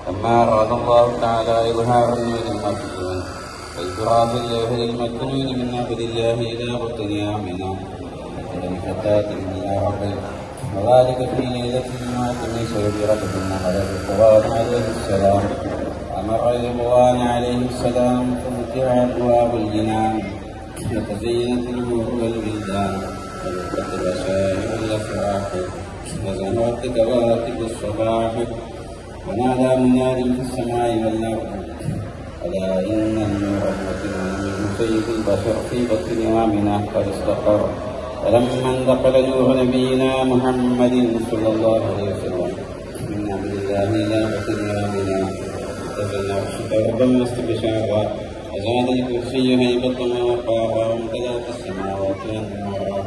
لما أراد الله تعالى إظهار النور المكنون وإبراز الجوهر المكنون من عبد الله إلى بطن آمنة وقدم فتاة من عقل، وذلك في ليلة جمعة من شهر رجب نهر القرآن عليه السلام. أمر رضوان عليه السلام ففتح أبواب الجنان وتزينت النور والبلدان وذكرت بشائر الأفراح وزهرت كواكب الصباح، ونادى مناد في السماء والأرض ألا إن النور المكنون من سيد البشر في بطن آمنة قد استقر. فلما انتقل نور نبينا محمد صلى الله عليه وسلم من عبد الله إلى بطن آمنة ارتفع العرش ضربا واستبشارا، وزاد الكرسي هيبة ووقارا، وامتلأت السماوات أنوارا.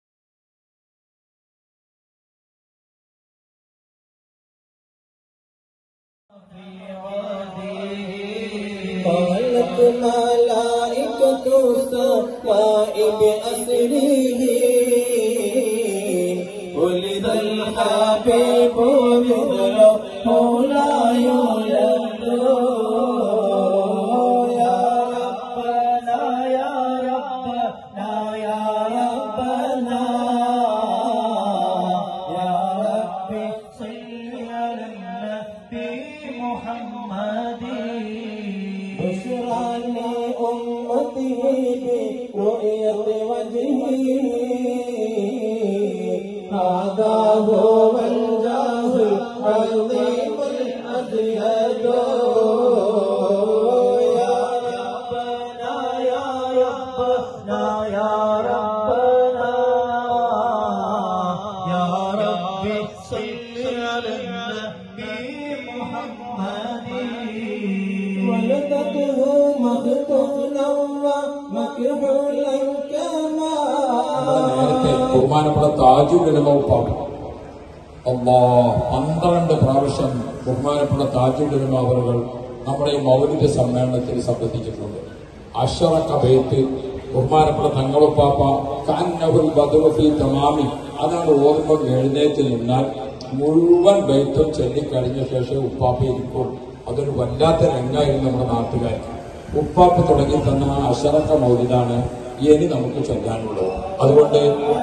قالت ملائكة السماء بأسره ولد الحبيب مثله لا يولد. يا ربنا يا ربنا يا ربنا يا ربي صل على النبي محمد. بشرى لأمته برؤية وجهه هذا هو الجاه العظيم الأزيد. يا ربنا يا ربنا يا ربنا يا ربي صل على النبي محمد. ولدته مختونا ومكحولا كما ബഹുമാനപ്പെട്ട താജുൽ ഉലമ ഉപ്പാപ്പ 12 പ്രാവശ്യം ബഹുമാനപ്പെട്ട താജുൽ ഉലമ അവറുകൾ നമ്മുടെ ഈ മൗലിദ് സമ്മേളനത്തിൽ സംബന്ധിച്ചിട്ടുണ്ട്. അശറക ബൈത്ത് ബഹുമാനപ്പെട്ട തങ്ങളുപ്പാപ്പ കഅന്നഹുൽ ബദ്റു ഫീ തമാമി അതാണ് ഓർമ്മ എഴുന്നേറ്റ് നിന്നാൽ മുഴുവൻ ബൈത്തും ചൊല്ലിക്കഴിഞ്ഞ ശേഷം ഉപ്പാപ്പ ഇരിക്കും. അതൊരു വല്ലാത്ത രംഗമായിരുന്നു നമ്മുടെ നാട്ടുകാർക്ക്. ഉപ്പാപ്പ തുടങ്ങി തന്ന അശറക മൗലിദാണ് ഇനി നമുക്ക് ചൊല്ലാനുള്ളത്. അതുകൊണ്ട്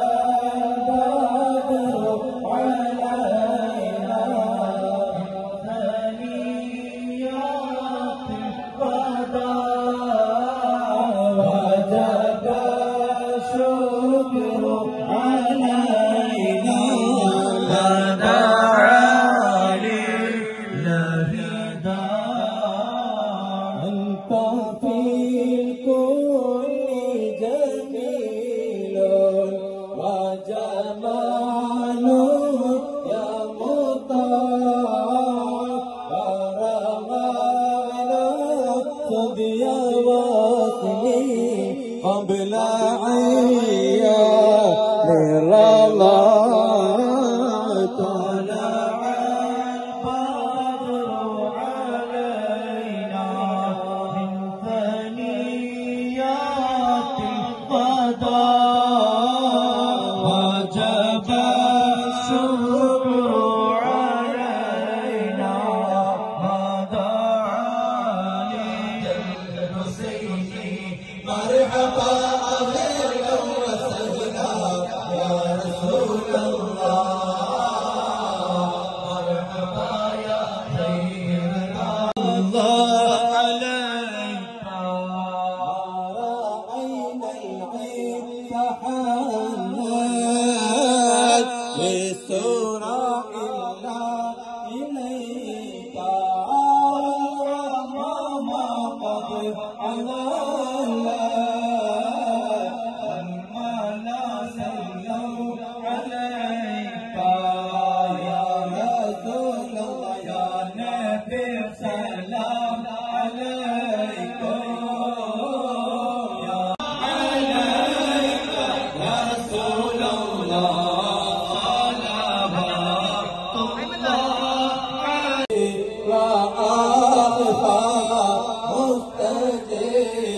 قبل عيان رمضان طلع البدر علينا من ثنيات الوداع وجب الشكر علينا ما دعا للحسين. مرحبا أهلا وسهلا يا رسول الله. مرحبا يا خير الله عليك. رأينا العين تحنت للسورة إلا إليك. وما قد على مستجيب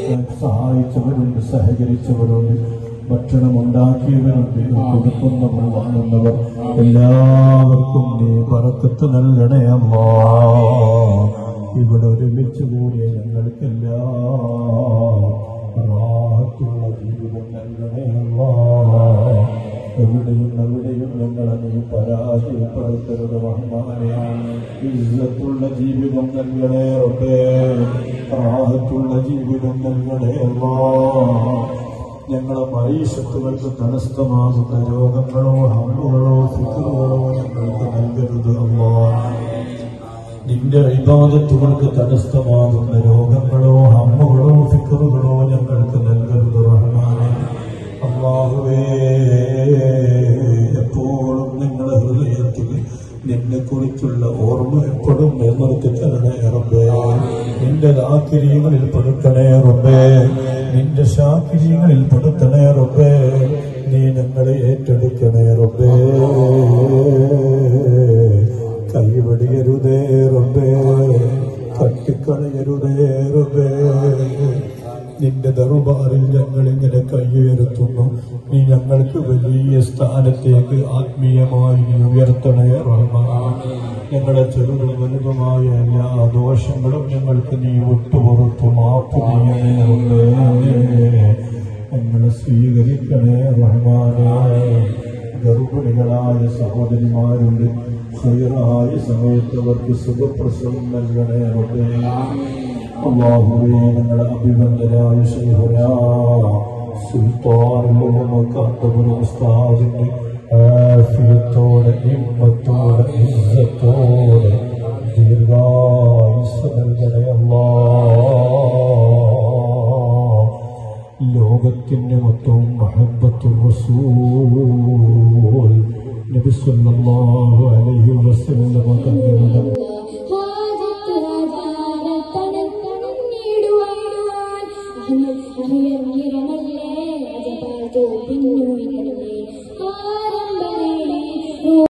സഹായിച്ചവരുണ്ട്, സഹകരിച്ചവരുണ്ട്, ഭക്ഷണം ഉണ്ടാക്കിയവരുണ്ട്, കൊടുക്കുന്നവർ, വാങ്ങുന്നവർ, എല്ലാവർക്കും നീ ബറക്കത്ത് നൽകണേ അല്ലാഹ്. ഇവിടെ ഒരുമിച്ച് കൂടിയ ഞങ്ങൾക്കെല്ലാം റാഹത്തുള്ള ജീവിതം നൽകണേ അല്ലാഹ്. എവിടെയും ഞങ്ങളെ നീ പരാജയപ്പെടുത്തരുത് റഹ്മാനേ. ഇസ്സത്തുള്ള ജീവിതം നൽകണേ റബ്ബേ, റാഹത്തുള്ള ജീവിതം നൽകണേ അല്ലാഹ്. ഞങ്ങളെ മരീഷത്തുകൾക്ക് തടസ്സമാകുന്ന രോഗങ്ങളോ ഹമ്മുകളോ ഫിക്റുകളോ ഞങ്ങൾക്ക് നൽകരുത് അല്ലാഹ്. നിന്റെ ഇബാദത്തുകൾക്ക് തടസ്സമാകുന്ന രോഗങ്ങളോ ഹമ്മുകളോ ഫിക്റുകളോ ഞങ്ങൾക്ക് നൽകരുത് റഹ്മാനേ. അല്ലാഹുവേ, എപ്പോഴും നിങ്ങളുടെ ഹൃദയത്തിൽ നിന്നെ കുറിച്ചുള്ള ഓർമ്മ എപ്പോഴും നിലനിർത്തി തരണേ റബ്ബേ. നിന്റെ ദാക്കിരീങ്ങളിൽ പെടുത്തണേ റബ്ബേ, നിന്റെ ശാക്കിരീങ്ങളിൽ പെടുത്തണേ റബ്ബേ. നീ ഞങ്ങളെ ഏറ്റെടുക്കണേ റബ്ബേ. കൈവടിയരുതേ റബ്ബേ, തട്ടിക്കളയരുതേ റബ്ബേ. നിന്റെ ദർബാറിൽ ഞങ്ങൾ ഇങ്ങനെ കൈയുയർത്തുന്നു. നീ ഞങ്ങൾക്ക് വലിയ സ്ഥാനത്തേക്ക് ആത്മീയമായി നീ ഉയർത്തണേ റഹ്മാൻ. ഞങ്ങളുടെ ചെറുതും വലുതുമായ എല്ലാ ദോഷങ്ങളും ഞങ്ങൾക്ക് നീ വിട്ടുപുറത്തു മാപ്പ് ചെയ്യണേ. ഞങ്ങളെ സ്വീകരിക്കണേ റഹ്മാനേ. ഗർഭിണികളായ സഹോദരിമാരുണ്ട്, ഹൈറായ സമയത്ത് അവർക്ക് സുഖപ്രസവം നൽകണേ റബ്ബേ. അല്ലാഹുവേ, ഞങ്ങളുടെ അഭിനന്ദനായ ശൈഖുനാ സുൽത്താനുൽ ഉലമ ഉസ്താദിന്റെ ആഫിയത്തോടെ, ഹിമ്മത്തോടെ, ഇസ്സത്തോടെ ദീർഘായുസ്സ് നൽകണേ അല്ലാഹ്. ലോകത്തിന്റെ മൊത്തവും മഹബ്ബത്തുർ റസൂൽ നബി സല്ലല്ലാഹു അലൈഹി വസല്ലം തങ്ങളുടെ